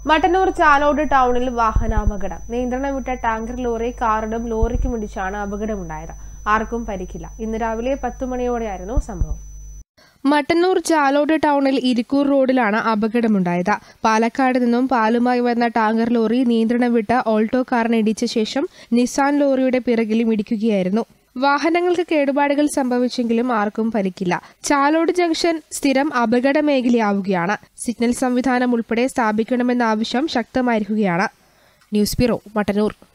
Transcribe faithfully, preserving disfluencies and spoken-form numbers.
മട്ടന്നൂർ ചാലോട് ടൗണിൽ വാഹനാപകടം. നിയന്ത്രണം വിട്ട ടാങ്കർ ലോറി കാറിനും ലോറിക്കും ഇടിച്ചാണ് അപകടമുണ്ടായത്. ആർക്കും പരിക്കില്ല. ഇന്ന് രാവിലെ പത്തു മണിയോടെയായിരുന്നു സംഭവം. മട്ടന്നൂർ ചാലോട് ടൗണിൽ ഇരിക്കൂർ റോഡിലാണ് അപകടമുണ്ടായത്. പാലക്കാട് നിന്നും പാലുമായി വന്ന ടാങ്കർ ലോറി നിയന്ത്രണം വിട്ട ഓൾട്ടോ കാറിന് ഇടിച്ച ശേഷം നിസാൻ ലോറിയുടെ പിറകിലും ഇടിക്കുകയായിരുന്നു. വാഹനങ്ങൾക്ക് കേടുപാടുകൾ സംഭവിച്ചെങ്കിലും ആർക്കും പരിക്കില്ല. ചാലോട് ജംഗ്ഷൻ സ്ഥിരം അപകട മേഖലയാവുകയാണ്. സിഗ്നൽ സംവിധാനം ഉൾപ്പെടെ സ്ഥാപിക്കണമെന്ന ആവശ്യം ശക്തമായിരിക്കുകയാണ്. News bureau, Mattannur.